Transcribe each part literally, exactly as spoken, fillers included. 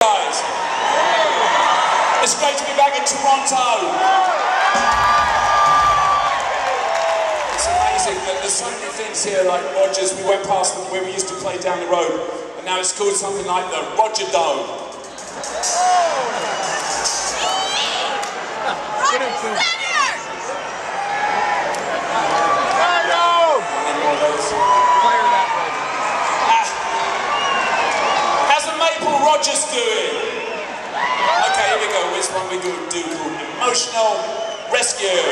guys. It's great to be back in Toronto. It's amazing that there's so many things here like Rogers. We went past where we used to play down the road, and now it's called something like the Roger Dome. Roger Center! Fire that way. Ah. How's the Maple Rogers doing? Okay, here we go. Which one we going to do called Emotional Rescue?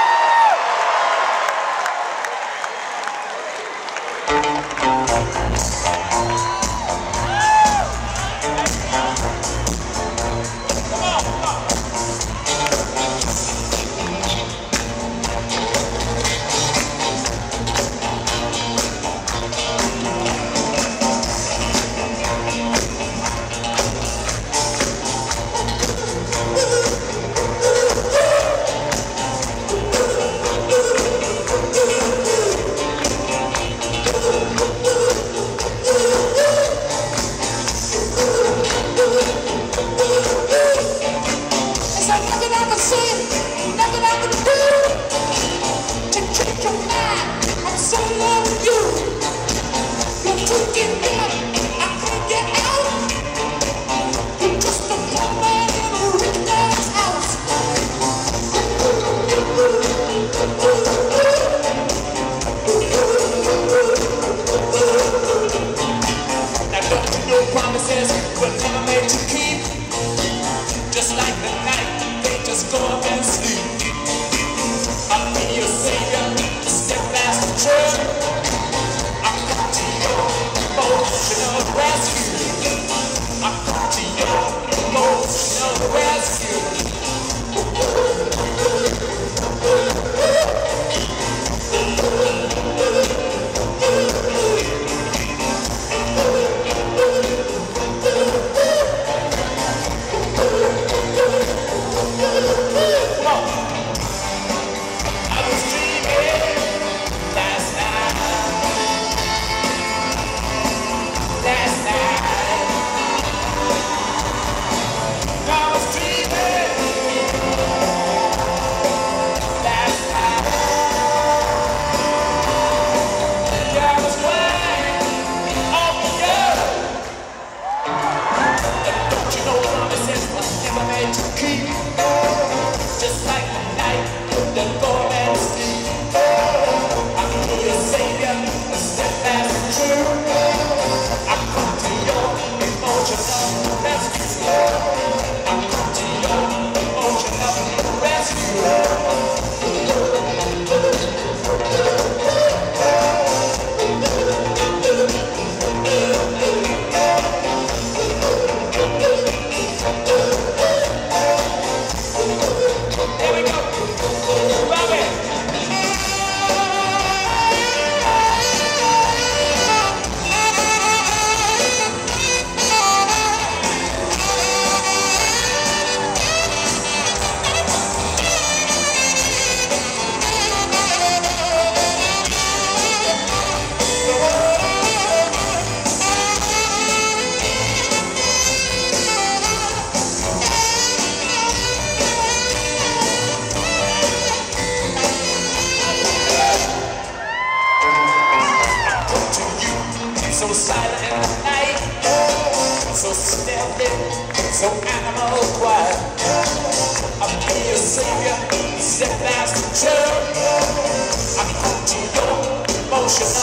So silent in the night, so stealthy, so animal quiet. I'll be your savior, step fast and true. I'm to your emotional